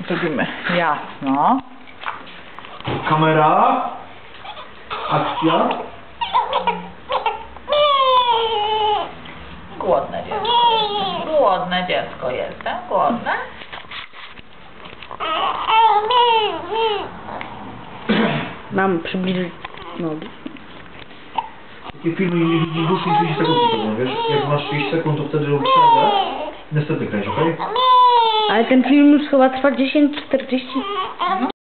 Zrobimy jasno. Kamera. Akcja. Głodne dziecko. Głodne dziecko jestem. Głodne. Mam przybliżyć nogi. Takie filmy nie widzisz dłużej niż 30 sekund, wiesz? Jak masz 30 sekund, to wtedy przerwę i następny kręć, okej? Ale ten film już chyba trwa 10-40.